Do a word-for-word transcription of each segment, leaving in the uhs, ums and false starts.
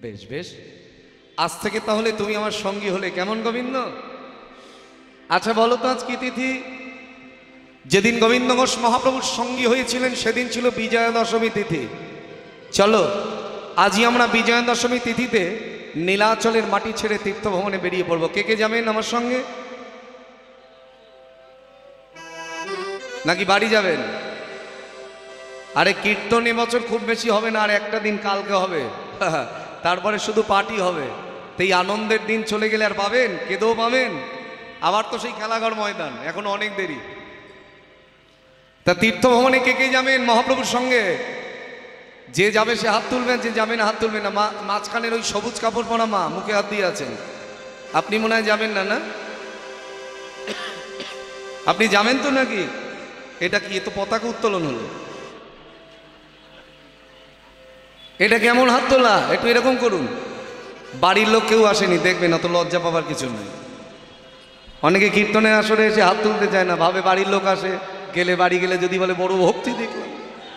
বেশ বেশ, আজ থেকে তাহলে তুমি আমার সঙ্গী হলে কেমন গোবিন্দ? আচ্ছা বলো তো আজ কি তিথি? যেদিন গোবিন্দ ঘোষ মহাপ্রভুর সঙ্গী হয়েছিলেন সেদিন ছিল বিজয়া দশমী তিথি। চলো আজই আমরা বিজয়া দশমী তিথিতে নীলাচলের মাটি ছেড়ে তীর্থভ্রমণে বেরিয়ে পড়বো। কে কে যাবেন আমার সঙ্গে? নাকি বাড়ি যাবেন? আরে কীর্তন এবছর খুব বেশি হবে না, আর একটা দিন কালকে হবে, তারপরে শুধু পার্টি হবে। তো এই আনন্দের দিন চলে গেলে আর পাবেন? কেঁদেও পাবেন, আবার তো সেই খেলাঘর ময়দান, এখন অনেক দেরি। তা তীর্থভ্রমণে কে কে যাবেন মহাপ্রভুর সঙ্গে? যে যাবে সে হাত তুলবেন, যে যাবে না হাত তুলবেন না। মা মাঝখানের ওই সবুজ কাপড় পরা মা মুখে হাত দিয়ে আছেন, আপনি মনে হয় যাবেন না? না আপনি যাবেন তো নাকি? এটা কি, এ তো পতাকা উত্তোলন হলো, এটা কেমন হাত তোলা? একটু এরকম করুন। বাড়ির লোক কেউ আসেনি, দেখবেন, অত লজ্জা পাবার কিছু নেই। অনেকে কীর্তনে আসরে এসে হাত তুলতে চায় না, ভাবে বাড়ির লোক আসে, গেলে বাড়ি গেলে যদি বলে বড় ভক্তি দেখলাম।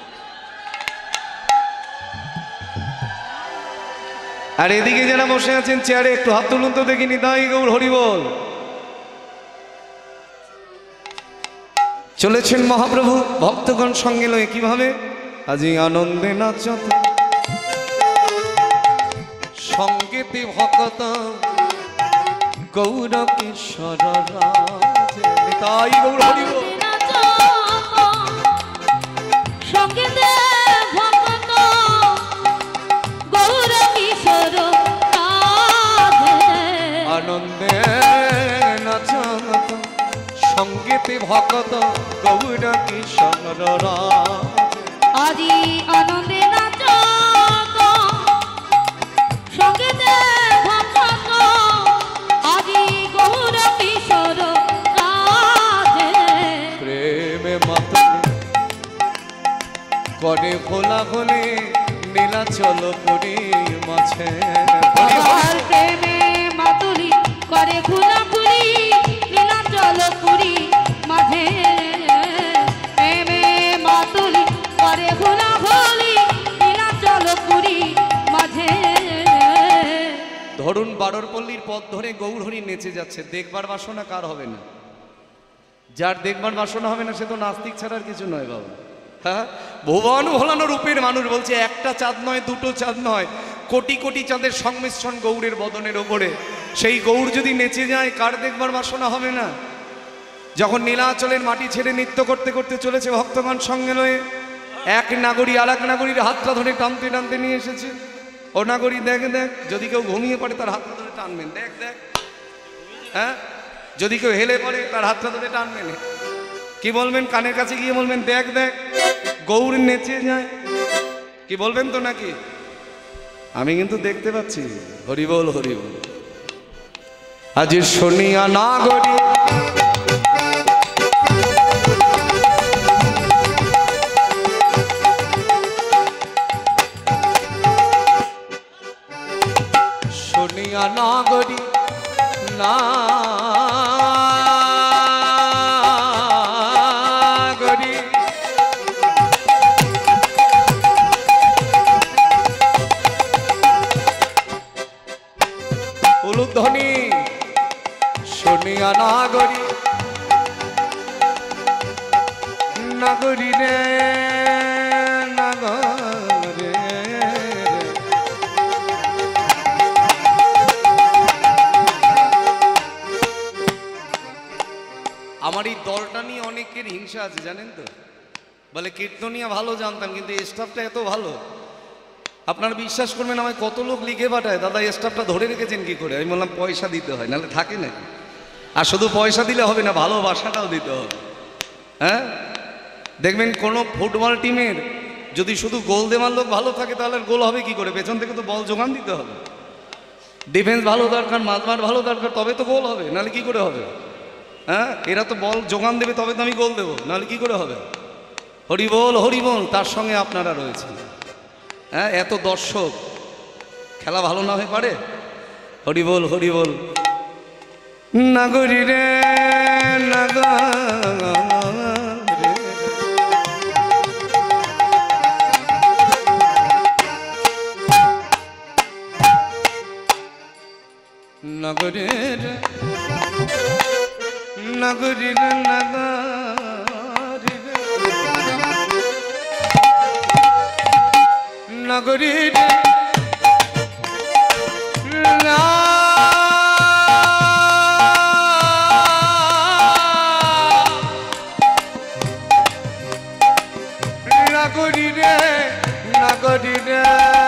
আর এদিকে যারা বসে আছেন চেয়ারে একটু হাত তুলুন তো দেখিনি। তাই গৌর হরি বল। চলেছেন মহাপ্রভু ভক্তগণ সঙ্গে লয়ে, কিভাবে? আজি আনন্দে নাচতে সঙ্গীতে ভক্ত গৌর কিশোর রাজে। তাই গৌর হরি বল। সঙ্গীতে ভক্ত গৌর কিশোর রাজে। আনন্দে নাচত সঙ্গীতে ভক্ত গৌর কিশোর রাজে। আজি আনন্দে নাচত সঙ্গীতে ভক্ত আজি গৌর কিশোর রাজে। প্রেমে মাতলে করে ভোলা ভোলে নীলাচল পুরী মাঝে। আমার প্রেমে মাতুলি করে ঘোরাঘুরি নীলাচল পুরী মাঝে। প্রেমে মাতুলি করে ঘোরাঘুরি নীলাচল পুরী মাঝে। ধরুন বারোর পল্লীর পথ ধরে গৌরহরি নেচে যাচ্ছে, দেখবার বাসনা কার হবে না? যার দেখবার বাসনা হবে না সে তো নাস্তিক ছাড়া আর কিছু নয় বাবা। হ্যাঁ, ভুবন ভোলানো রূপের মানুষ বলছে একটা চাঁদ নয়, দুটো চাঁদ নয়, কোটি কোটি চাঁদের সংমিশ্রণ গৌরের বদনের ওপরে। সেই গৌর যদি নেচে যায় কার দেখবার বাসনা হবে না? যখন নীলাচলের মাটি ছেড়ে নৃত্য করতে করতে চলেছে ভক্তগণ সঙ্গে লয়ে, এক নাগরী আর এক নাগরীর হাতটা ধরে টানতে টানতে নিয়ে এসেছে। ও নাগরী দেখ দেখ, যদি কেউ ঘুমিয়ে পড়ে তার হাতটা ধরে টানবেন, দেখ দেখ। হ্যাঁ, যদি কেউ হেলে পড়ে তার হাতটা ধরে টানবেন। কি বলবেন? কানের কাছে গিয়ে বলবেন দেখ দেখ গৌর নেচে যায়। কি বলবেন তো নাকি? আমি কিন্তু দেখতে পাচ্ছি। হরি বল হরি বল। আজ শুনিয়া নাগরী শুনিয়া নাগরী না ধ্বনি শুনিয়া নাগরী নাগরী রে নাগরে। আমার এই দলটা নিয়ে অনেকের হিংসা আছে জানেন তো, বলে কীর্তনিয়া ভালো জানতাম কিন্তু স্টাফটা এত ভালো। আপনারা বিশ্বাস করবেন আমায় কত লোক লিখে পাঠায়, দাদা স্টাফটা ধরে রেখেছেন কি করে? আমি বললাম পয়সা দিতে হয়, নাহলে থাকে না। আর শুধু পয়সা দিলে হবে না, ভালোবাসাটাও দিতে হবে। হ্যাঁ, দেখবেন কোনো ফুটবল টিমের যদি শুধু গোল দেওয়ার লোক ভালো থাকে তাহলে গোল হবে কি করে? পেছন থেকে তো বল যোগান দিতে হবে। ডিফেন্স ভালো দরকার, মাঝমাঠ ভালো দরকার, তবে তো গোল হবে, নাহলে কি করে হবে? হ্যাঁ, এরা তো বল যোগান দেবে তবে তো আমি গোল দেবো, নাহলে কি করে হবে? হরি বল হরি বল। তার সঙ্গে আপনারা রয়েছেন। হ্যাঁ, এত দর্শক, খেলা ভালো না হয়ে পারে? হরি বল হরি বল। নাগরী রে নাগরে। নগরীর নগরীর নগরীর নগরীর নগরীরে নগরীরে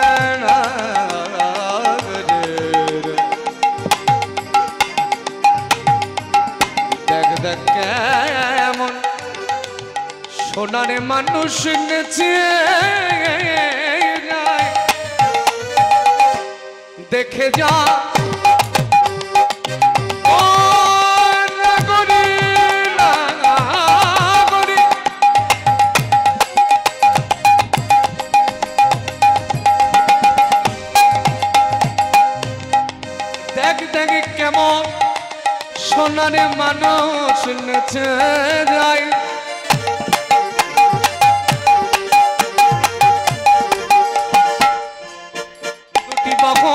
দেখ দেখ কেমন সোনারে মানুষ নেচে যায় দেখে যা কেমন সোনারে মানুষ নেচে যায় দুটি বাহু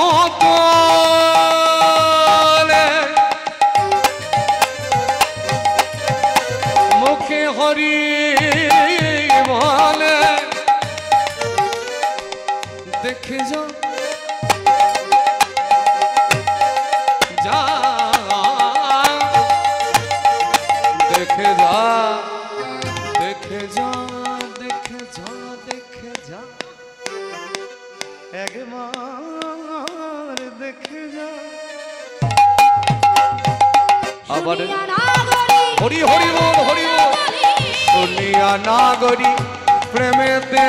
মুখে হরি বলে দেখে যা দেখে যা দেখে যা দেখে যা দেখে যা একবার দেখে যা আবার হরি হরি বল হরি বল শুনিয়া নাগরী প্রেমেতে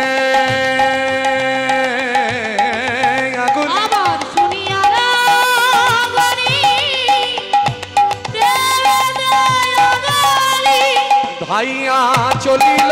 ধাইয়া চলিল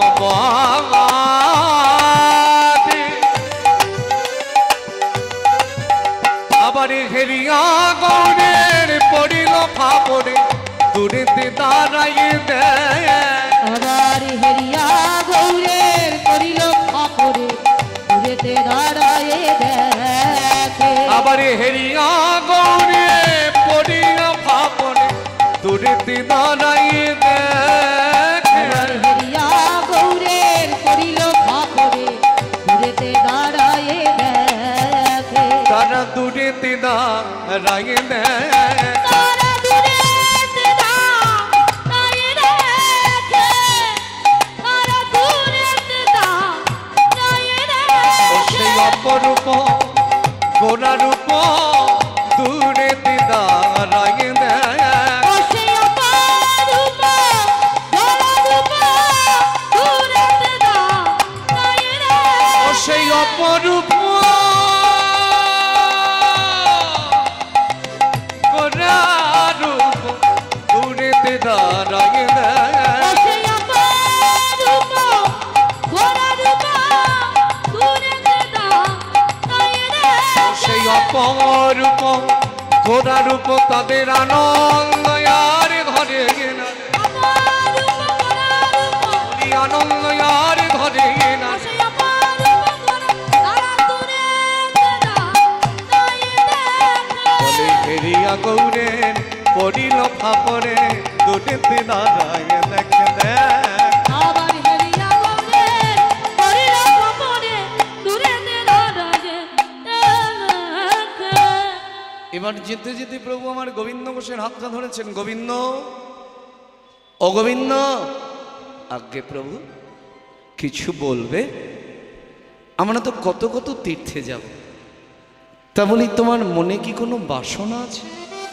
আবার হেরিয়া গৌরের পড়িল ফাপড়ে দূরেতে দাঁড়াইয়ে দেয় আবার হেরিয়া গৌরের পড়িল ফাপড়ে দূরেতে দাঁড়াইয়ে দেখে আবার হেরিয়া গৌরে পড়িল ফাপড়ে দূরেতে দাঁড়াইয়ে দেয় হেরিয়া গৌরের পড়িল ফাপড়ে দূরেতে দাঁড়াইয়ে দেখে তারা দূরেতে দাঁড়াইয়ে দেয় তারা দূরেতে দাঁড়াইয়ে দেখে তারা দূরেতে দাঁড়াইয়ে দেখে সেই অপরূপ গোরা রূপ দূরেতে দাঁড়াইয়ে দেয় সেই অপরূপ গোরা রূপ দূরেতে দাঁড়াইয়ে দেয় সেই অপরূপ গোরা রূপ তাদের আনন্দ আর ঘরে না আনন্দ আর ঘরে না বলে হেরিয়া গৌরের পড়িল ফাপড়ে দুটিতে দাঁড়াইয়ে দেখে দেখ এবার যেতে যেতে প্রভু আমার গোবিন্দ ঘোষের হাতটা ধরেছেন গোবিন্দ ও গোবিন্দ আজ্ঞে প্রভু কিছু বলবে আমরা তো কত কত তীর্থে যাব তা বলি তোমার মনে কি কোনো বাসনা আছে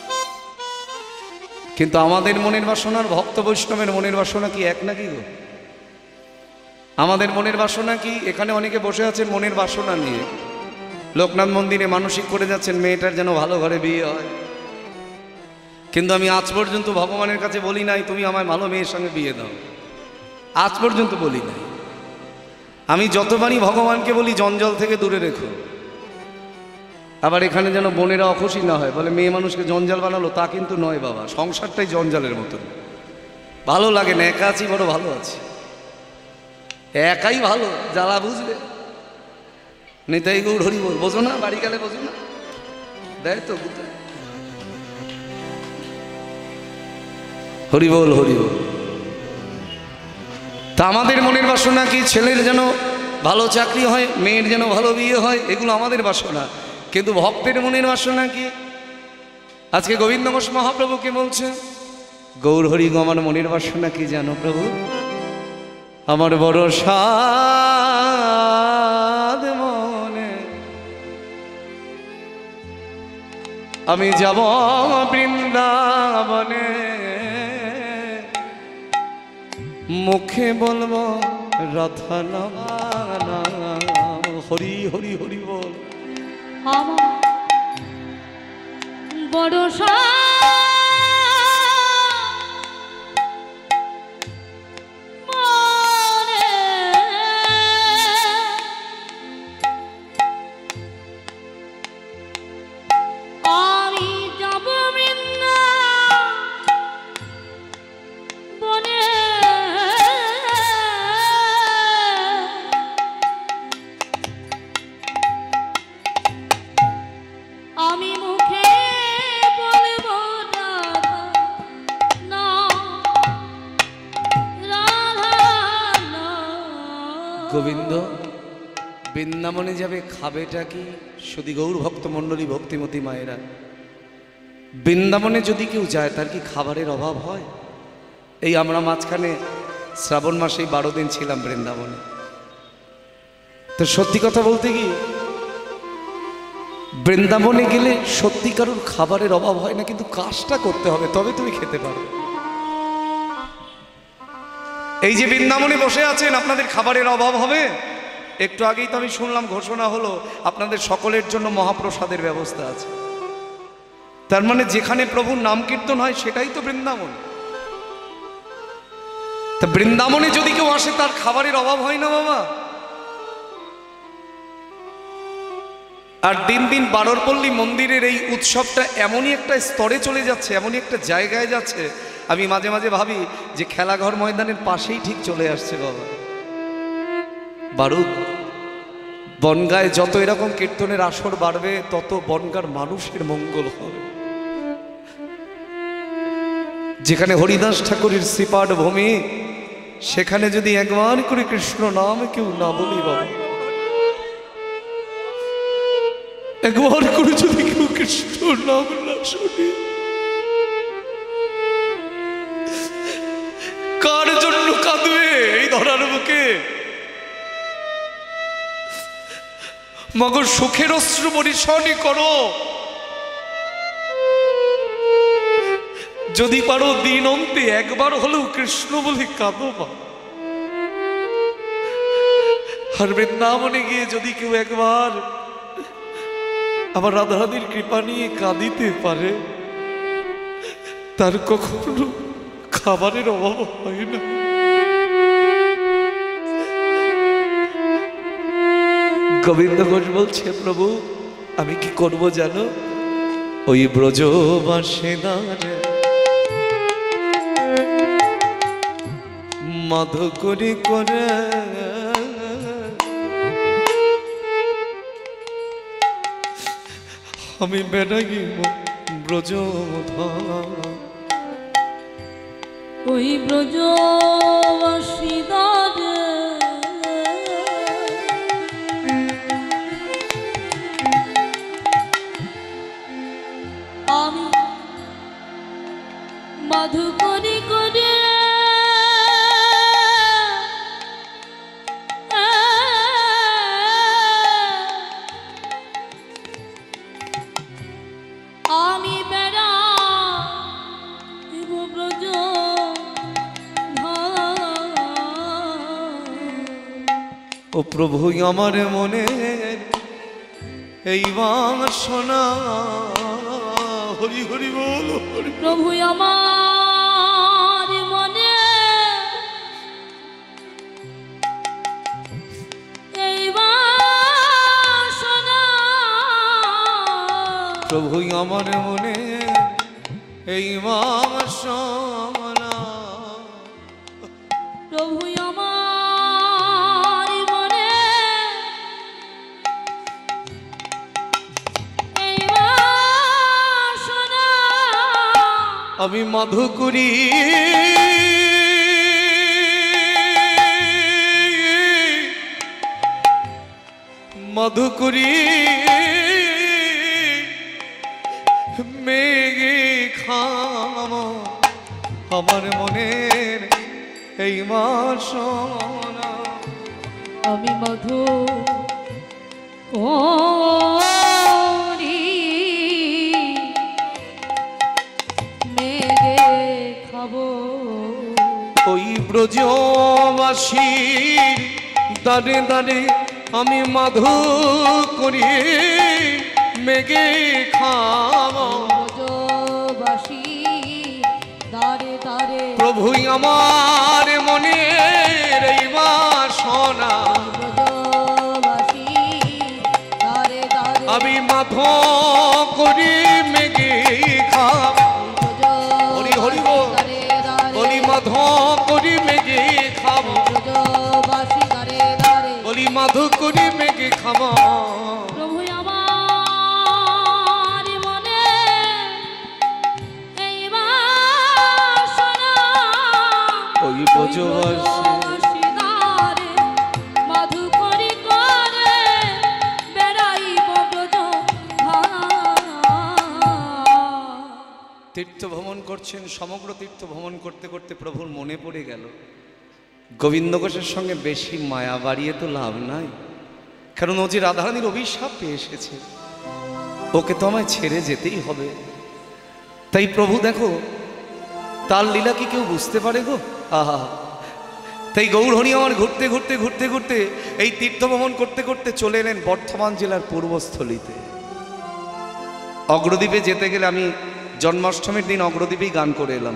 কিন্তু আমাদের মনের বাসনার ভক্ত বৈষ্ণবের মনের বাসনা কি এক নাকি গো আমাদের মনের বাসনা কি এখানে অনেকে বসে আছেন মনের বাসনা নিয়ে লোকনাথ মন্দিরে মানসিক করে যাচ্ছেন মেয়েটার যেন ভালো ঘরে বিয়ে হয় কিন্তু আমি আজ পর্যন্ত ভগবানের কাছে বলি নাই তুমি আমার ভালো মেয়ের সঙ্গে বিয়ে দাও আজ পর্যন্ত বলি নাই আমি যতবারই ভগবানকে বলি জঞ্জল থেকে দূরে রেখো আবার এখানে যেন বোনেরা অখুশি না হয় বলে মেয়ে মানুষকে জঞ্জাল বানালো তা কিন্তু নয় বাবা সংসারটাই জঞ্জালের মতন ভালো লাগে না একা আছি বড় ভালো আছি একাই ভালো জ্বালা বুঝবে নিতাই গৌর হরি বল বোঝো না বাড়ি গেলে বোঝো না দেয় তো হরি বল হরি বল। তা আমাদের মনের বাসনা কি ছেলের যেন ভালো চাকরি হয়, মেয়ের যেন ভালো বিয়ে হয়, এগুলো আমাদের বাসনা। কিন্তু ভক্তের মনের বাসনা কি? আজকে গোবিন্দ ঘোষ মহাপ্রভুকে বলছে, গৌর হরি গো আমার মনের বাসনা কি জানো প্রভু? আমার বড় সাধ মনে, আমি যাব বৃন্দাবনে, মুখে বলবো রাধা নাম, হরি হরি হরি বল। আমার বড় মনে, আমি যাব বৃন্দাবনে, আমি মুখে বলবো রাধা নাম, রাধা নাম। গোবিন্দ বৃন্দাবনে যাবে, খাবেটা কি? শুধু গৌর ভক্ত মণ্ডলী ভক্তিমতী মায়েরা, বৃন্দাবনে যদি কেউ যায় তার কি খাবারের অভাব হয়? এই আমরা মাঝখানে শ্রাবণ মাসেই বারো দিন ছিলাম বৃন্দাবনে। তো সত্যি কথা বলতে কি, বৃন্দাবনে গেলে সত্যিকারের খাবারের অভাব হয় না, কিন্তু কাজটা করতে হবে, তবে তুমি খেতে পারো। এই যে বৃন্দাবনে বসে আছেন, আপনাদের খাবারের অভাব হবে? একটু আগেই তো আমি শুনলাম, ঘোষণা হলো আপনাদের সকলের জন্য মহাপ্রসাদের ব্যবস্থা আছে। তার মানে যেখানে প্রভুর নাম কীর্তন হয় সেটাই তো বৃন্দাবন। তা বৃন্দাবনে যদি কেউ আসে তার খাবারের অভাব হয় না বাবা। আর দিন দিন বারোরপল্লী মন্দিরের এই উৎসবটা এমনই একটা স্তরে চলে যাচ্ছে, এমনই একটা জায়গায় যাচ্ছে, আমি মাঝে মাঝে ভাবি যে খেলাঘর ময়দানের পাশেই ঠিক চলে আসছে বাবা। বারুদ বনগায় যত এরকম কীর্তনের আসর বাড়বে, তত বনগার মানুষের মঙ্গল হবে। যেখানে হরিদাস ঠাকুরের শ্রীপাঠ ভূমি, সেখানে যদি একবার করে কৃষ্ণ নাম কেউ না বলি বাবা, একবার করে যদি কেউ কৃষ্ণ নাম না শুনি, কার জন্য কাঁদবে এই ধরার বুকে? মগর সুখের অশ্রু বরিশানি করো, যদি পারো দিন অন্তে একবার হলেও কৃষ্ণ বলে কাঁদো মা। আর বৃন্দাবনে গিয়ে যদি কেউ একবার আমার রাধারানীর কৃপা নিয়ে কাঁদিতে পারে, তার কখনো খাবারের অভাব হয় না। গোবিন্দ ঘোষ বলছে, প্রভু আমি কি করব জানো? ওই ব্রজবাসিনার মাধো করে করে আমি বেড়াই ব্রজধাম, ওই ব্রজবাসীদের আমি মধু করি করে আমি বেড়া ব্রজ ও প্রভু আমার মনে এই বাসনা, হরি হরি বল হরি। প্রভু আমার মনে এই বাসনা, প্রভু আমার মনে এই বাসনা, প্রভু আমার মনে এই বাসনা, আমি মধুকুরি মধুকুরি মেঘে খাম আমার মনের এই বাসনা। আমি মধু করি মেঘে খাবো ওই ব্রজবাসীর দাঁড়ে দাঁড়ে আমি মধু করি মেঘে খাবো। ব্রজবাসী দারে দারে প্রভুই আমার মনের এই বাসনা। ব্রজবাসী দারে দারে আমি মাধো করি মেঘে খাবো। হরি হরি বল। দারে দারে বলি মাধো করি মেঘে খাবো। ব্রজবাসী দারে দারে বলি মাধু করি মেঘে খাবো। প্রভু আমার মনে এই বাসনা ওই ব্রজবাসী দারে মধু করি করে বেড়াইব ব্রজ তীর্থ ভ্রমণ করছেন, সমগ্র তীর্থ ভ্রমণ করতে করতে প্রভুর মনে পড়ে গেল গোবিন্দ ঘোষের সঙ্গে বেশি মায়া বাড়িয়ে তো লাভ নাই, কারণ ও যে রাধারানীর অভিশাপ পেয়ে এসেছে, ওকে তো আমায় ছেড়ে যেতেই হবে। তাই প্রভু দেখো তার লীলা কি কেউ বুঝতে পারে গো? আহা, তাই গৌরহরি আমার ঘুরতে ঘুরতে ঘুরতে ঘুরতে এই তীর্থ ভ্রমণ করতে করতে চলে এলেন বর্ধমান জেলার পূর্বস্থলীতে। অগ্রদ্বীপে যেতে গেলে আমি জন্মাষ্টমীর দিন অগ্রদ্বীপেই গান করে এলাম।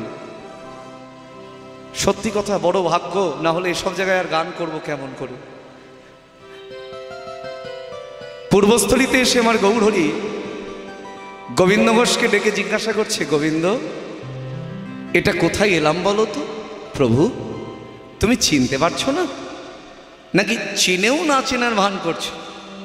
সত্যি কথা, বড় ভাগ্য, না হলে এসব জায়গায় আর গান করব কেমন করে। পূর্বস্থলীতে এসে আমার গৌরহরি গোবিন্দ ঘোষকে ডেকে জিজ্ঞাসা করছে, গোবিন্দ এটা কোথায় এলাম বলো তো? প্রভু তুমি চিনতে পারছো না, নাকি চিনেও না চেনার ভান করছো?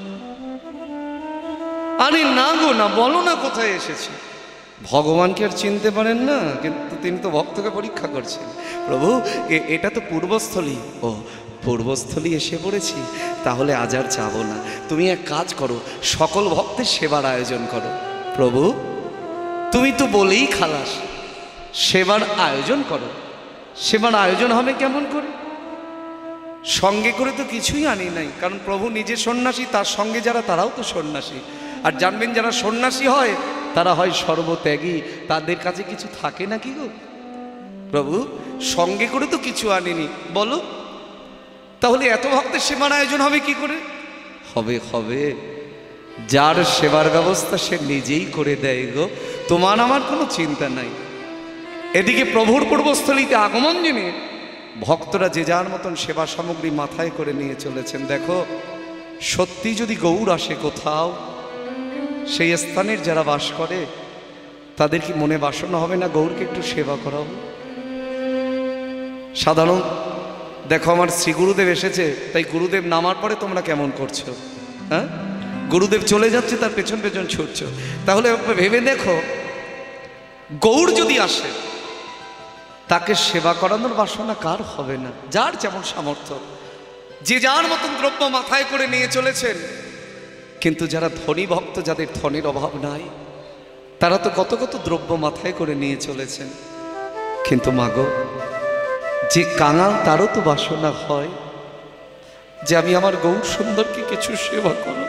আরে না গো না, বলো না কোথায় এসেছে। ভগবানকে আর চিনতে পারেন না, কিন্তু তিনি তো ভক্তকে পরীক্ষা করছেন। প্রভু এটা তো পূর্বস্থলী। ও পূর্বস্থলী এসে পড়েছি, তাহলে আজ আর যাবো না। তুমি এক কাজ করো, সকল ভক্তের সেবার আয়োজন করো। প্রভু তুমি তো বলেই খালাস, সেবার আয়োজন করো। সেবার আয়োজন হবে কেমন করে? সঙ্গে করে তো কিছুই আনি নাই, কারণ প্রভু নিজে সন্ন্যাসী, তার সঙ্গে যারা তারাও তো সন্ন্যাসী। আর জানবেন যারা সন্ন্যাসী হয় তারা হয় সর্বত্যাগী, তাদের কাছে কিছু থাকে নাকি গো? প্রভু সঙ্গে করে তো কিছু আনিনি, বলো তাহলে এত ভক্তের সেবার আয়োজন হবে কি করে? হবে হবে, যার সেবার ব্যবস্থা সে নিজেই করে দেয় গো, তোমার আমার কোনো চিন্তা নাই। এদিকে প্রভুর পূর্বস্থলীতে আগমন জেনে ভক্তরা যে যার মতন সেবা সামগ্রী মাথায় করে নিয়ে চলেছেন। দেখো সত্যি যদি গৌর আসে কোথাও, সেই স্থানের যারা বাস করে তাদের কি মনে বাসনা হবে না গৌরকে একটু সেবা করাবো? সাধারণ দেখো আমার শ্রী গুরুদেব এসেছে, তাই গুরুদেব নামার পরে তোমরা কেমন করছো? হ্যাঁ, গুরুদেব চলে যাচ্ছে তার পেছন পেছন ছুটছো। তাহলে ভেবে দেখো, গৌর যদি আসে তাকে সেবা করানোর বাসনা কার হবে না? যার যেমন সামর্থ্য, যে যার মতন দ্রব্য মাথায় করে নিয়ে চলেছেন। কিন্তু যারা ধনী ভক্ত, যাদের ধনের অভাব নাই, তারা তো কত কত দ্রব্য মাথায় করে নিয়ে চলেছেন। কিন্তু মাগো, যে কাঙাল তারও তো বাসনা হয় যে আমি আমার গৌর সুন্দরকে কিছু সেবা করো।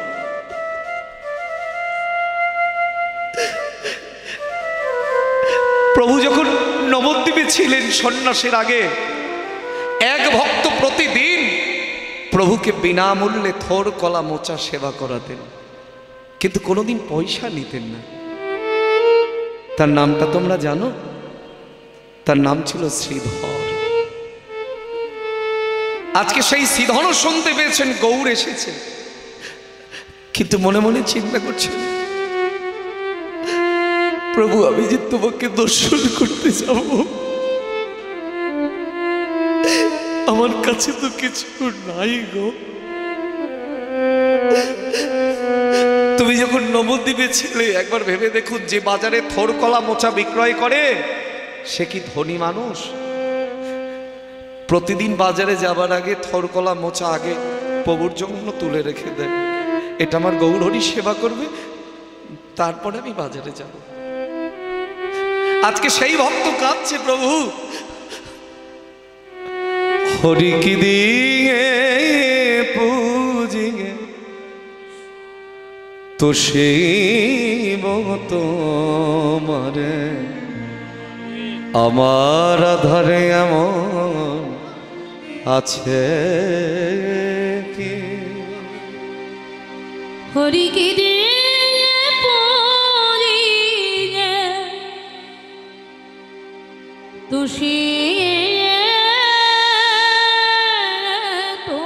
প্রভু যখন নবদ্বীপে ছিলেন সন্ন্যাসের আগে, এক ভক্ত প্রতিদিন প্রভুকে বিনামূল্যে থোর কলা মোচা সেবা করাতেন, কিন্তু কোনোদিন পয়সা নিতেন না। তার নামটা তোমরা জানো? তার নাম ছিল শ্রীধর। আজকে সেই শ্রীধরও শুনতে পেয়েছেন গৌর এসেছে, কিন্তু মনে মনে চিন্তা করছেন, প্রভু আমি যে তোমাকে দর্শন করতে যাব, আমার কাছে তো কিছু নাই গো। তুমি যখন নবদ্বীপে ছিলে একবার ভেবে দেখুন, যে বাজারে থোর কলা মোচা বিক্রয় করে সে কি ধনী মানুষ? প্রতিদিন বাজারে যাবার আগে থরকলা মোচা আগে প্রভুর জন্য তুলে রেখে দেয়, এটা আমার গৌরহরি সেবা করবে, তারপরে আমি বাজারে যাব। আজকে সেই ভক্ত কাঁদছে, প্রভু হরি কি দিয়ে পুজিয়ে তো সেই মতো মারে, আমার আধারে এমন আছে কি? হরি কি দিয়ে পুজিয়ে তুষি তো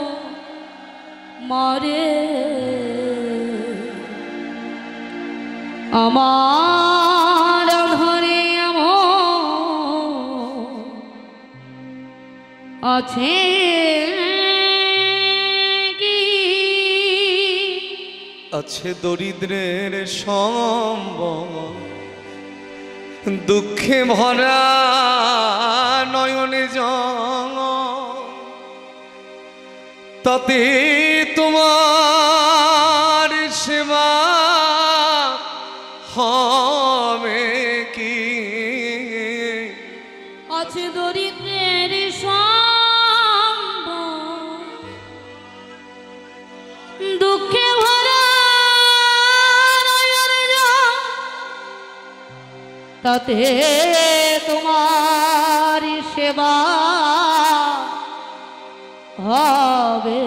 মরে, আমার ধরে এমন আছে কি? আছে দরিদ্রের সম্বল, দুঃখে ভরা নয়নে জল, তাতে তোমার সেবা হবে কি? আছে দরিদ্রের সম্বল, দুঃখে ভরা নয়নের জল, তাতে তোমার সেবা হবে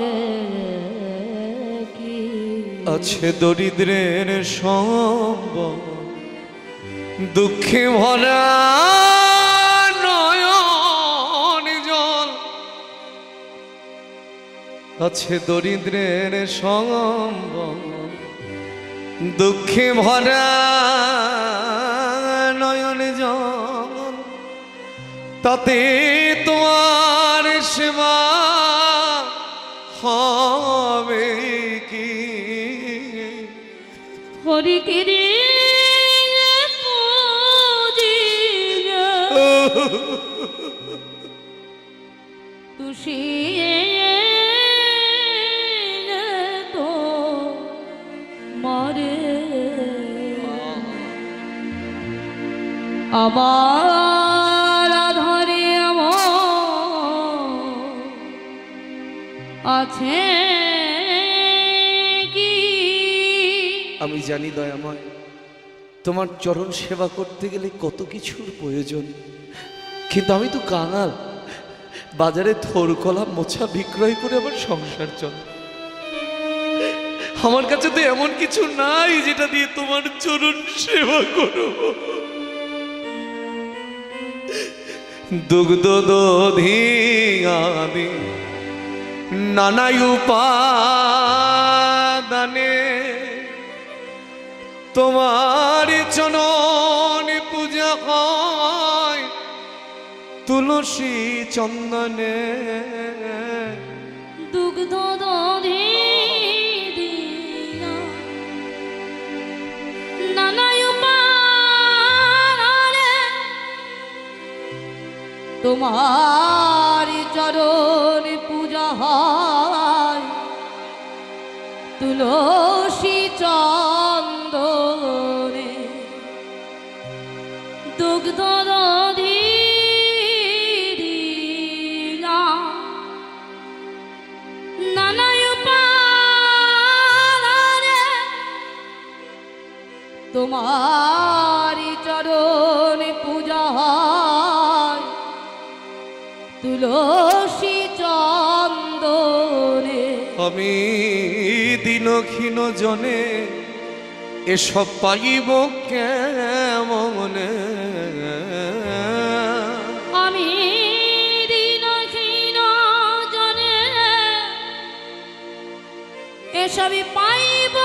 কি? আছে দরিদ্রের সম্বল, দুঃখে ভরা নয়ন জল, আছে দরিদ্রের সম্বল, দুঃখে ভরা নয়ন জল, তাতে তোমার সেবা হবে কি? হরি কি দিয়ে পুজিয়ে তুষি তো মরে, আমার আধারে এমন আছে কি? আমি জানি দয়াময়, তোমার চরণ সেবা করতে গেলে কত কিছুর প্রয়োজন, কিন্তু আমি তো কাঙাল, বাজারে থোরকলা মোছা বিক্রয় করে আমার সংসার চলে। আমার কাছে তো এমন কিছু নাই যেটা দিয়ে তোমার চরণ সেবা করো। দুগ্ধ দধি আদি নানা উপাদানে তোমার চরণ পূজা হয় তুলসী চন্দনে। দুগ্ধ দধি দিয়া নানা উপাদানে তোমার চরণ পূজা হয় তুলসী চন্দনে। দুগ্ধ দধি দিয়া নানা উপাদানে তোমার চরণ পূজা হয় তুলসী চন্দনে। আমি দিনক্ষীণ জনে এসব পাইব কেমনে? আমি দিনক্ষীণ জনে এসবই পাইব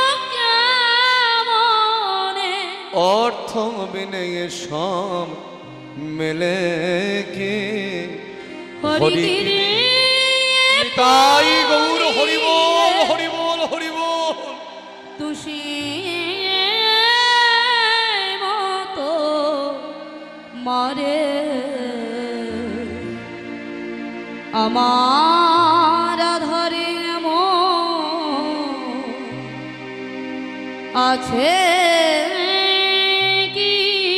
কেমনে? অর্থ বিনে সব মেলে কে? হরিগিরি তাই গৌর হরি বল, হরি বল, হরি বল। তুষি মতো মারে আমার আধারে আছে কি?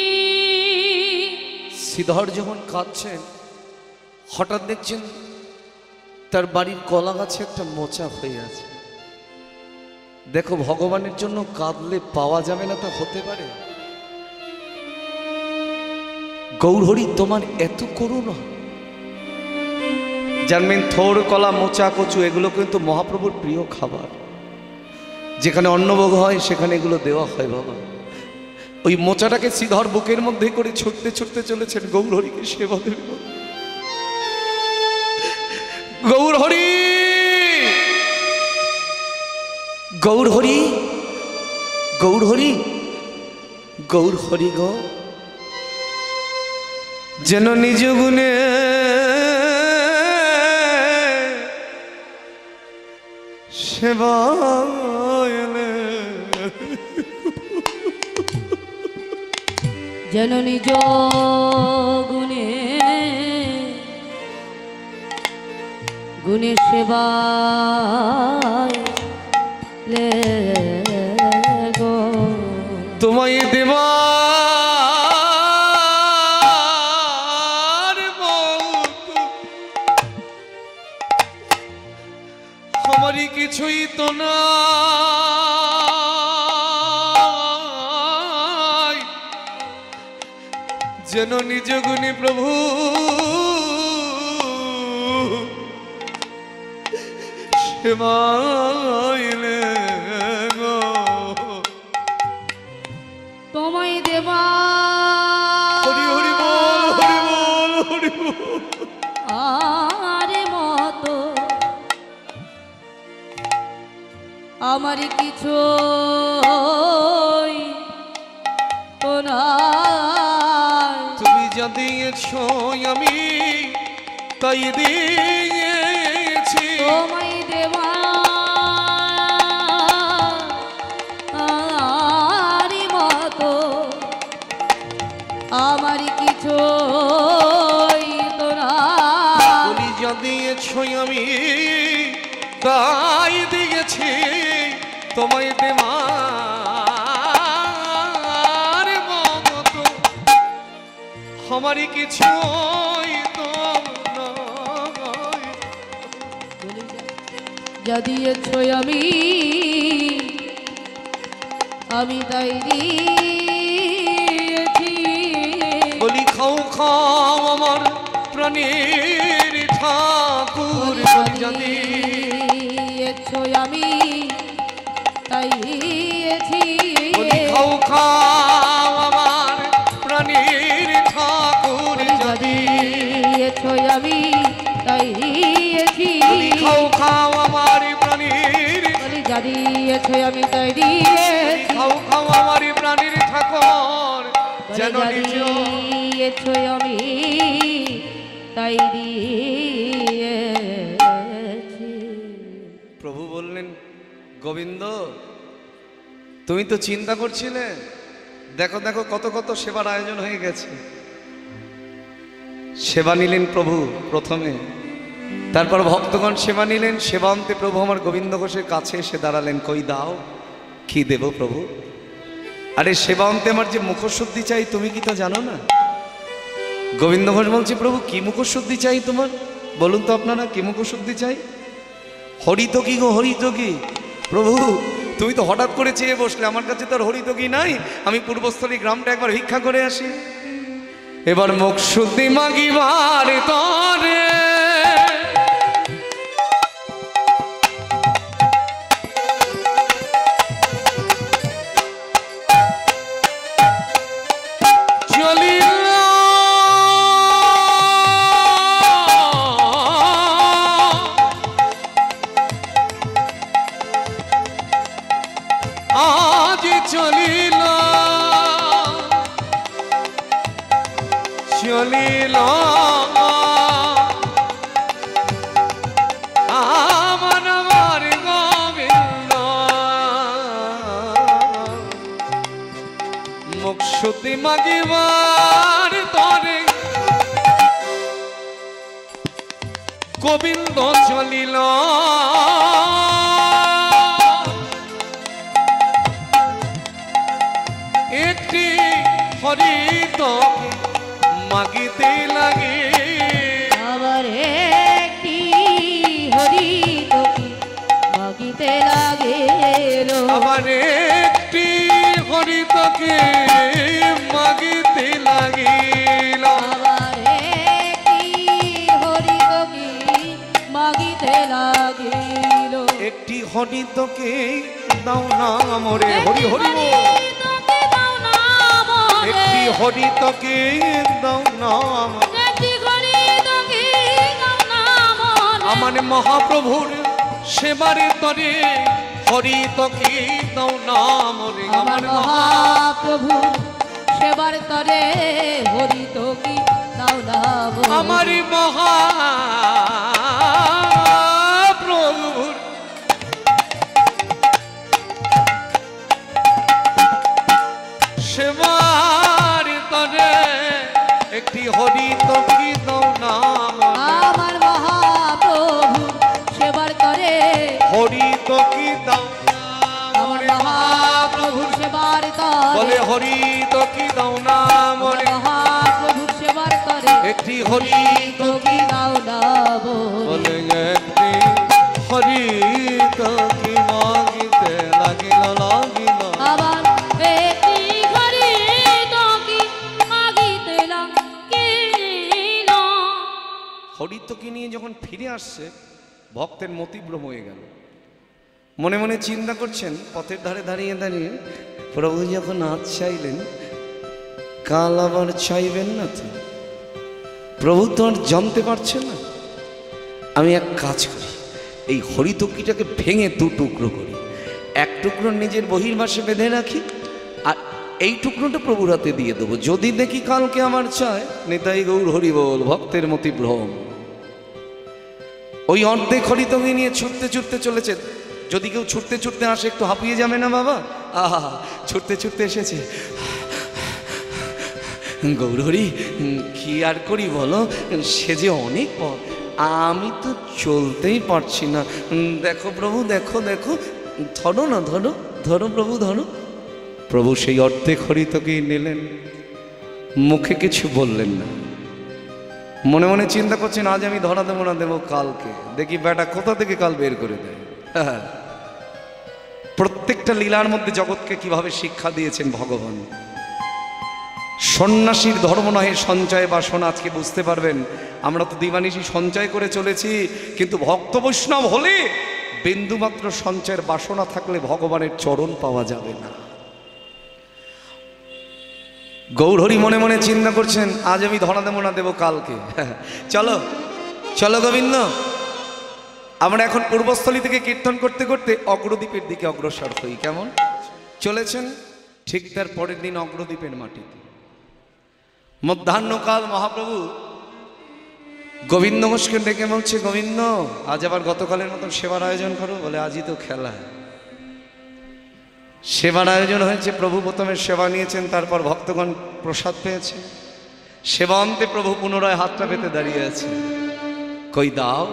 শ্রীধর যখন কাঁদছেন হঠাৎ দেখছেন তার বাড়ির কলা গাছে একটা মোচা হয়ে আছে। দেখো, ভগবানের জন্য কাঁদলে পাওয়া যাবে না তা হতে পারে? গৌরহরি তোমার এত করুণা। জানবেন, থোর, কলা, মোচা, কচু এগুলো কিন্তু মহাপ্রভুর প্রিয় খাবার। যেখানে অন্নভোগ হয় সেখানে এগুলো দেওয়া হয় বাবা। ওই মোচাটাকে শ্রীধর বুকের মধ্যে করে ছুটতে ছুটতে চলেছেন গৌরহরিকে সেবা দেবে। গৌরহরি, গৌরহরি, গৌরহরি, গৌরহরি গো, যেন নিজ গুণে সেবা যেন নিজ গুণে গুণে সেবা গো, তোমায় দেবা আমারই কিছুই তো নাই, যেন নিজ গুণে প্রভু সেবাইলে গো। তোমায় দেবা হরি হরি বল, হরি বল, হরি বল। আরে মতো আমার কিছু তুমি যা দিয়েছ আমি তাই দিয়েছি। তোমায় দেবা আরে মতো আমার কিছু তুমি যা দিয়েছ আমি তাই দিয়েছি। তোমায় দেবার মতো আমারই কিছু যা দিয়েছ আমি আমি তাই দিয়েছি। বলি খাও খাও আমার প্রাণের ঠাকুর, যা দিয়েছ আমি তাই দিয়েছি। বলি খাও খাও আমার প্রাণের ঠাকুর, যা দিয়েছ আমি তাই দিয়েছি। বলি খাও খাও আমার প্রাণের, যা দিয়েছ আমি তাই দিয়েছি। খাও খাও আমার প্রাণের ঠাকুর, যেন নিজ দিয়েছ আমি তাই দিয়েছি। প্রভু বললেন, গোবিন্দ তুমি তো চিন্তা করছিলে, দেখো দেখো কত কত সেবার আয়োজন হয়ে গেছে। সেবা নিলেন প্রভু প্রথমে, তারপর ভক্তগণ সেবা নিলেন। সেবান্তে প্রভু আমার গোবিন্দ ঘোষের কাছে এসে দাঁড়ালেন, কই দাও, কি দেব প্রভু? আরে সেবান্তে আমার যে মুখশুদ্ধি চাই তুমি কি তা জানো না? গোবিন্দ ঘোষ বলছে, প্রভু কি মুখশুদ্ধি চাই তোমার? বলুন তো আপনারা, কি মুখশুদ্ধি চাই? হরিত কি গো, হরিত কি? প্রভু তুমি তো হঠাৎ করে চেয়ে বসলে, আমার কাছে তো আর হরিত কি নাই, আমি পূর্বস্থলী গ্রামটা একবার ভিক্ষা করে আসি। এবার মুখ শুদ্ধি মাগিবার তরে চলিল আজ চলিল চলিল আমার আমার গোবিন্দ, মুখ শুদ্ধি মাগিবার তরে গোবিন্দ চলিল একটি হরিত মাগিতে লাগে আবার একটি হরিত মাগিতে লাগিল আবার একটি হরিতকে মাগিতে লাগিল আবার একটি হরিত মাগিতে লাগিল একটি হরিতকে দাও না মোরে হরি হরি বল। একটি হরিতকে দাও না আমার মহাপ্রভুর সেবারে তরে হরিতকে দাও না মোরে আমার মহাপ্রভু সেবার তরে হরিত কি দাও না আমার মহাপ্রভুর সেবার তরে একটি হরিতকে দাও না আমার মহাপ্রভু সেবার তরে হরিতকে দাও আমার মহাপ্রভু সেবার তরে বলে হরিতকে দাও না মরে মহাপ্রভু সেবার তরে একটি হরিত কি দাও না বলে একটি হরিতকে মাগিতে লাগিল লাগিল আবার একটি হরিত কি মাগিতে লাগিল হরিতকে নিয়ে যখন ফিরে আসছে ভক্তের মতিভ্রম হয়ে গেল মনে মনে চিন্তা করছেন পথের ধারে দাঁড়িয়ে দাঁড়িয়ে প্রভু যখন আজ চাইলেন কাল আবার চাইবেন না তো প্রভু তো আর জানতে পারছে না আমি এক কাজ করি এই হরিতকিটাকে ভেঙে দু টুকরো করি এক টুকরো নিজের বহির্বাসে বেঁধে রাখি আর এই টুকরোটা প্রভুর হাতে দিয়ে দেবো যদি দেখি কালকে আমার চায় নিতাই গৌর হরি বল ভক্তের মতিভ্রম ওই অর্ধেক হরিতকে নিয়ে ছুটতে ছুটতে চলেছে যদি কেউ ছুটতে ছুটতে আসে একটু হাঁপিয়ে যাবে না বাবা আহা ছুটতে ছুটতে এসেছে গৌরহরি কি আর করি বলো সে যে অনেক পথ আমি তো চলতেই পারছি না দেখো প্রভু দেখো দেখো ধরো না ধরো ধরো প্রভু ধরো প্রভু সেই অর্ধেক হরিতকেই নিলেন মুখে কিছু বললেন না মনে মনে চিন্তা করছেন আজ আমি ধরা দেবো না দেবো কালকে দেখি বেটা কোথা থেকে কাল বের করে দেয় প্রত্যেকটা লীলার মধ্যে জগৎকে কিভাবে শিক্ষা দিয়েছেন ভগবান সন্ন্যাসীর ধর্ম নহে সঞ্চয় বাসনা আজকে বুঝতে পারবেন আমরা তো দিবানিশি সঞ্চয় করে চলেছি কিন্তু ভক্ত বৈষ্ণব হলে বিন্দুমাত্র সঞ্চয়ের বাসনা থাকলে ভগবানের চরণ পাওয়া যাবে না গৌরহরি মনে মনে চিন্তা করছেন আজ আমি ধরা দেবো না দেবো কালকে চলো চলো গোবিন্দ আমরা এখন পূর্বস্থলী থেকে কীর্তন করতে করতে অগ্রদ্বীপের দিকে অগ্রসর হই কেমন চলেছেন ঠিক তার পরের দিন অগ্রদ্বীপের মাটিতে মধ্যাহ্নকাল মহাপ্রভু গোবিন্দ ঘোষকে ডেকে বলছে গোবিন্দ আজ আবার গতকালের মতন সেবার আয়োজন করো বলে আজই তো খেলা সেবার আয়োজন হয়েছে প্রভু প্রথমে সেবা নিয়েছেন তারপর ভক্তগণ প্রসাদ পেয়েছে সেবা অন্তে প্রভু পুনরায় হাতটা পেতে দাঁড়িয়ে আছে কই দাও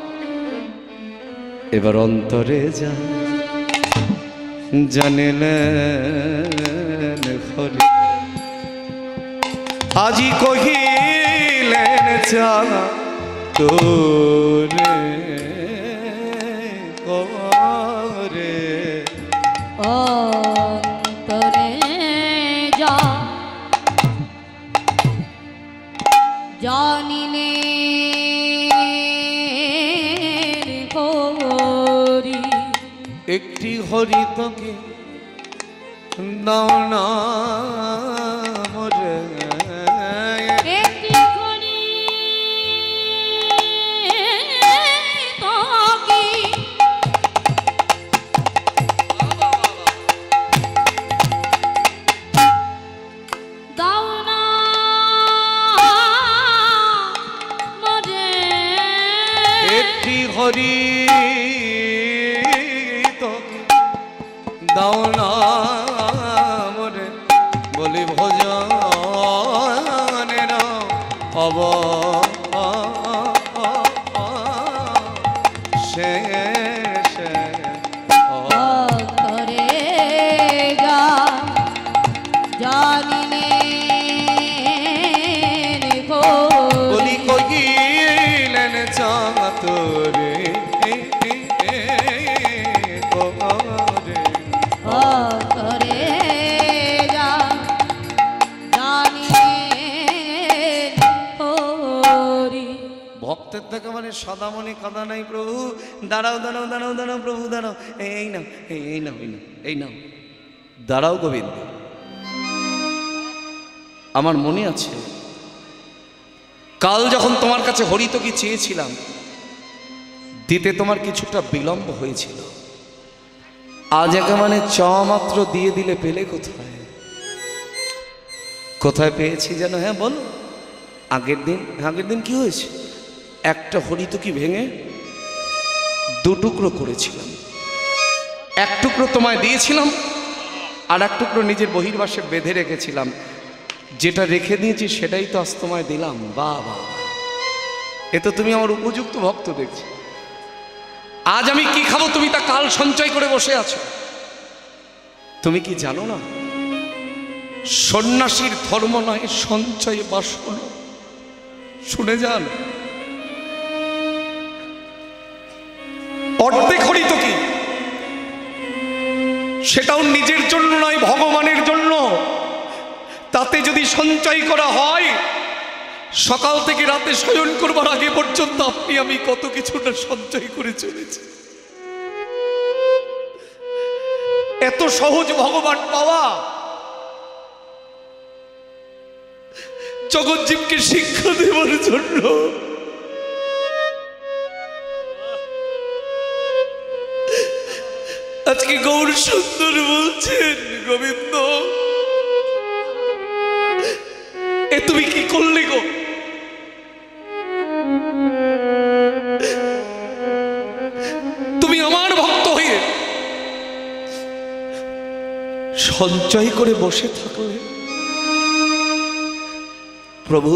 এবার অন্তরে যা জানিলেন হরি আজি কহিলেন চা তোরে করে অন্তরে যা জানিলে করি একটি হরিতকে দাও না মরে একটি করি তোকে দাও না মরে একটি হরি তোকে দাও না মরে বলি ভজনের অব সাদা মনে কাদা নাই প্রভু, দাঁড়াও দাঁড়াও দাঁড়াও দাঁড়াও প্রভু দাঁড়াও, এই নাও এই এই নাও এই নাও এই নাও, দাঁড়াও গোবিন্দ। আমার মনে আছে কাল যখন তোমার কাছে হরিতকি চেয়েছিলাম, দিতে তোমার কিছুটা বিলম্ব হয়েছিল, আজ একে মানে চ মাত্র দিয়ে দিলে পেলে কোথায়? কোথায় পেয়েছি যেন? হ্যাঁ বলো। আগের দিন, আগের দিন কি হয়েছে? একটা হরিতকি ভেঙে দু টুকরো করেছিলাম, এক টুকরো তোমায় দিয়েছিলাম, আর এক টুকরো নিজের বহির্বাসে বেঁধে রেখেছিলাম। যেটা রেখে দিয়েছি সেটাই তো আজ তোমায় দিলাম। বাহ বাহ, এ তো তুমি আমার উপযুক্ত ভক্ত দেখছি। আজ আমি কি খাবো তুমি তা কাল সঞ্চয় করে বসে আছো। তুমি কি জানো না সন্ন্যাসীর ধর্ম নয় সঞ্চয় বাসন? শুনে যান, অর্ধেক হরিতকি সেটাও নিজের জন্য নয়, ভগবানের জন্য। তাতে যদি সঞ্চয় করা হয়, সকাল থেকে রাতে শয়ন করবার আগে পর্যন্ত আপনি আমি কত কিছুটা সঞ্চয় করে চলেছি। এত সহজ ভগবান পাওয়া। জগৎজীবকে শিক্ষা দেওয়ার জন্য আজকে গৌর সুন্দর বলছেন, গোবিন্দ এ তুমি কি করলে গো? তুমি আমার ভক্ত হয়ে সঞ্চয় করে বসে থাকলে। প্রভু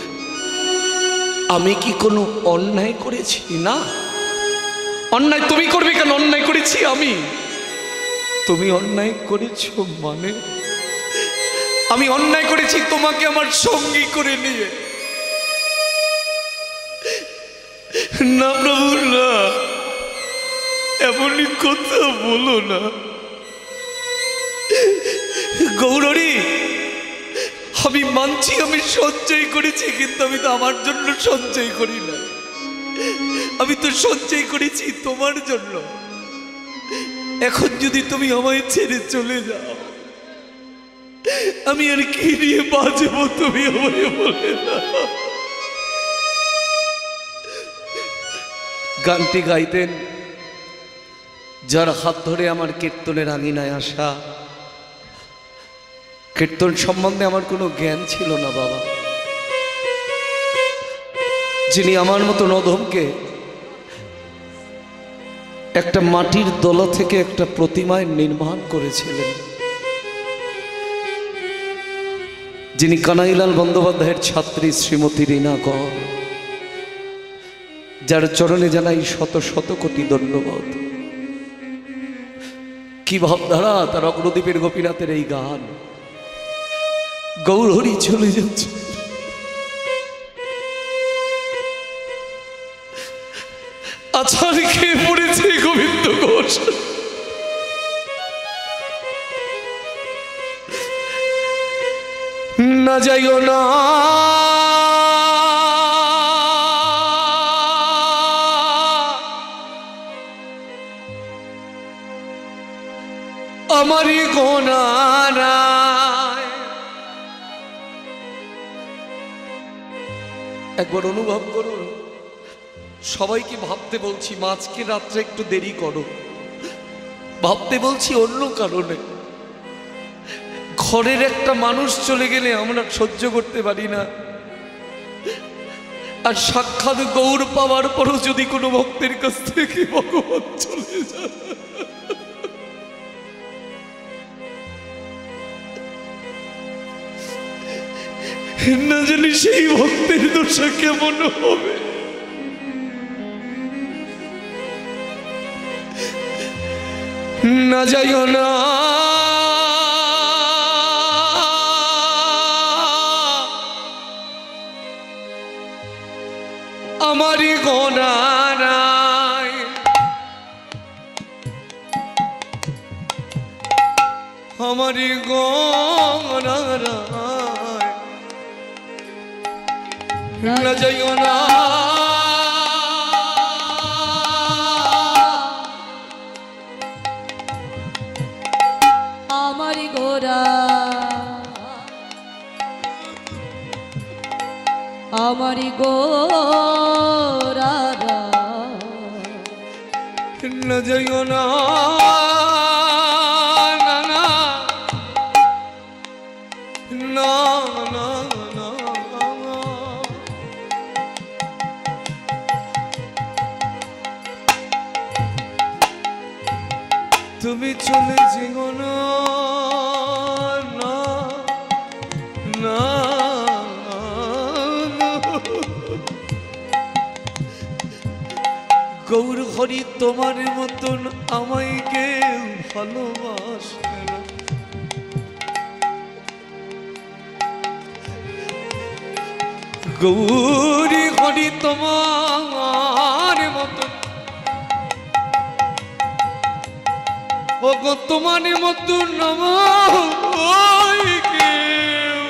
আমি কি কোনো অন্যায় করেছি? না, অন্যায় তুমি করবে কেন? অন্যায় করেছি আমি? তুমি অন্যায় করেছ মানে? আমি অন্যায় করেছি তোমাকে আমার সঙ্গী করে নিয়ে। না প্রভু না, এমনই কথা বলো না। গৌরী আমি মানছি আমি সঞ্চয় করেছি, কিন্তু আমি তো আমার জন্য সঞ্চয় করি না, আমি তো সঞ্চয় করেছি তোমার জন্য। এখন যদি তুমি আমায় ছেড়ে চলে যাও, আমি আর কি নিয়ে বাঁচবো? তুমি আমায় বলে দাও। গানটি গাইতেন যার হাত ধরে আমার কীর্তনের আঙিনায় আসা। কীর্তন সম্বন্ধে আমার কোনো জ্ঞান ছিল না বাবা, যিনি আমার মতো অধমকে একটা মাটির দলা থেকে একটা প্রতিমায় নির্মাণ করেছিলেন, যিনি কানাইলাল বন্দ্যোপাধ্যায়ের ছাত্রী শ্রীমতী রীনা কর, যার চরণে জানাই শত শত কোটি ধন্যবাদ। কি ভাবধারা তার অগ্রদ্বীপের গোপীনাথের এই গান। গৌরহরি চলে যাচ্ছে, আছাড় খেয়ে পড়েছে গোবিন্দ ঘোষ। না যাইও না আমারই গোনারা। একবার অনুভব করুন, সবাইকে ভাবতে বলছি মাঝকে রাত্রে একটু দেরি করো, ভাবতে বলছি অন্য কারণে। ঘরের একটা মানুষ চলে গেলে আমরা সহ্য করতে পারি না, আর সাক্ষাৎ গৌর পাওয়ার পরও যদি কোনো ভক্তের কাছ থেকে ভগবান চলে যায়, না জানি সেই ভক্তের দশা কেমন হবে। না যাইও না আমারই গোনারায়, আমারই গোনারায়। না যাইও না আমারি গোরারা না যাইও না না না না না না তুমি চলে যেও না না না গৌর হরি তোমার মতন আমায় কেউ ভালোবাসে না গৌরী হরি তোমার মতন ও গো তোমার মতন আমায় কেউ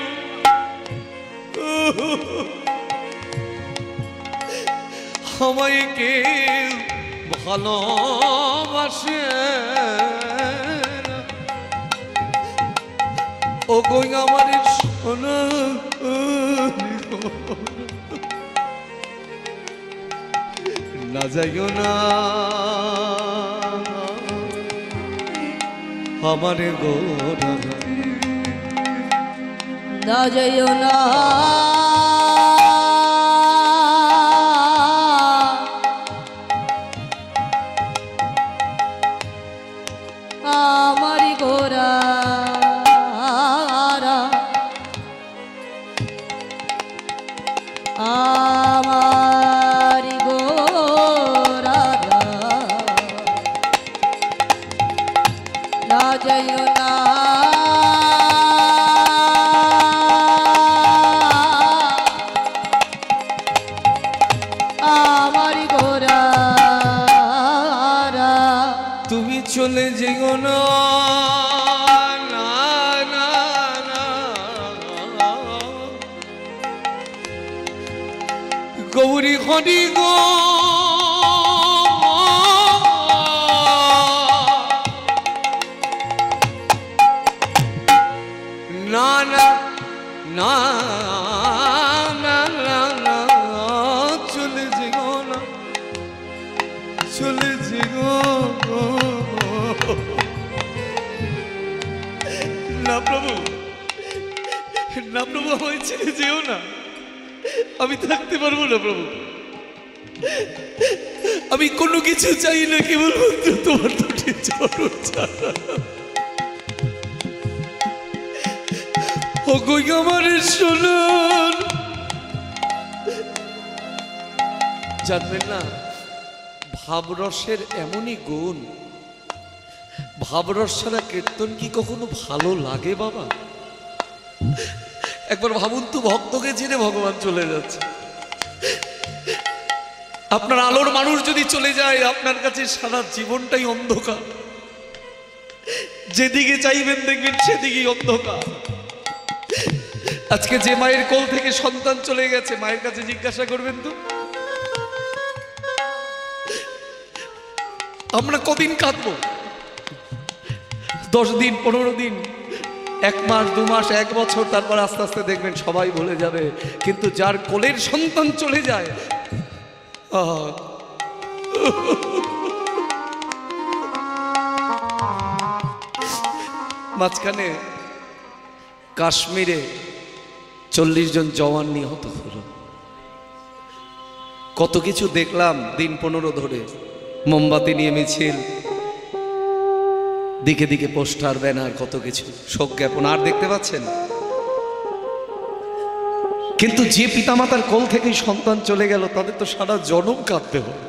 আমায় কেউ ভালোবাসে ও গো আমার সোনা না যাইও না আমার গোরা না যাইও না আমারি গোরারা আমারি গোরারা না যাইও না আমারি গোরারা তুমি চলে যেও না না না না গৌরী হরি গো না না না না না না চলে যেও না চলে যেও না প্রভু না প্রভু আমায় ছেড়ে যেও না আমি থাকতে পারবো না প্রভু আমি কোনো কিছু চাই না কেবলমাত্র তোমার দুটি চরণ ছাড়া ও গো আমার সোনার জানবেন না ভাবরসের এমনই গুণ ভাবরস ছাড়া কীর্তন কি কখনো ভালো লাগে বাবা একবার ভাবুন তো ভক্তকে ছেড়ে ভগবান চলে যাচ্ছে আপনার আলোর মানুষ যদি চলে যায় আপনার কাছে সারা জীবনটাই অন্ধকার যেদিকে চাইবেন দেখবেন সেদিকেই অন্ধকার আজকে যে মায়ের কোল থেকে সন্তান চলে গেছে মায়ের কাছে জিজ্ঞাসা করবেন তো আমরা কদিন কাঁদবো দশ দিন পনেরো দিন এক মাস দু মাস এক বছর তারপর আস্তে আস্তে দেখবেন সবাই ভুলে যাবে কিন্তু যার কোলের সন্তান চলে যায় আহ মাঝখানে কাশ্মীরে চল্লিশ জন জওয়ান নিহত হলো কত কিছু দেখলাম দিন পনেরো ধরে মোমবাতি নিয়ে মিছিল দিকে দিকে পোস্টার ব্যানার কত কিছু শোক জ্ঞাপন আর দেখতে পাচ্ছেন কিন্তু যে পিতামাতার কোল থেকেই সন্তান চলে গেল তাদের তো সারা জনম কাঁদতে হবে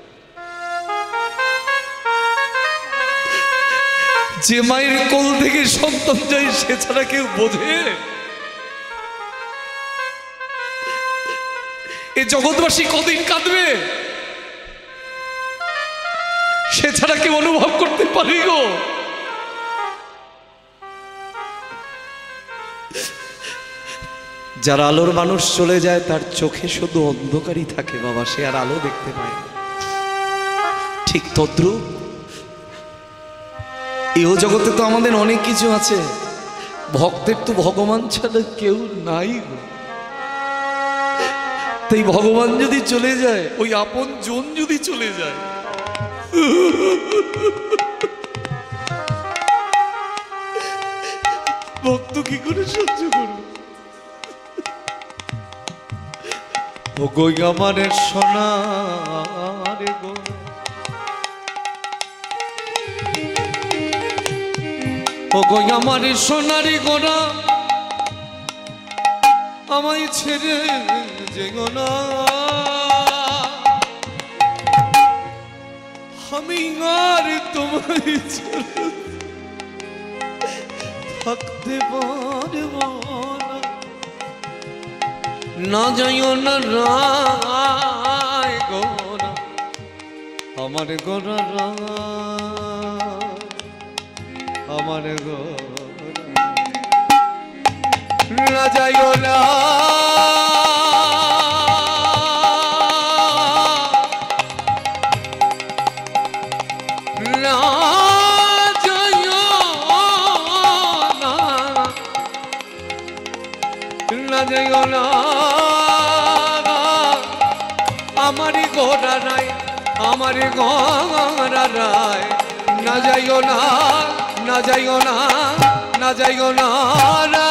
যে মায়ের কোল থেকে সন্তান যায় সে ছাড়া কেউ বোঝে এ জগৎবাসী কদিন কাঁদবে সে ছাড়া কেউ অনুভব করতে পারি গো যার আলোর মানুষ চলে যায় তার চোখে শুধু অন্ধকারই থাকে বাবা সে আর আলো দেখতে পায় ঠিক তদ্রুপ এই জগতে তো আমাদের অনেক কিছু আছে ভক্তের তো ভগবান ছাড়া কেউ নাই গো তাই ভগবান যদি চলে যায়, ওই আপন জন যদি চলে যায়, ভক্ত কি করে সহ্য করবে? ও গো আমারে সোনা রে গো, ও গো আমারে সোনারি গোনা, আমায় ছেড়ে যেও না, আমি আর তোমায় ছেড়ে থাকতে পারব না। না যাইও না রায় গোনা, আমার গোনা রায়, আমার গোনা, না যাইও না, না যাইও না, না যাইও না, আমারই গোরা নাই, আমারই গোরা নাই, না যাইও না, না যাইও না, না যাইও না।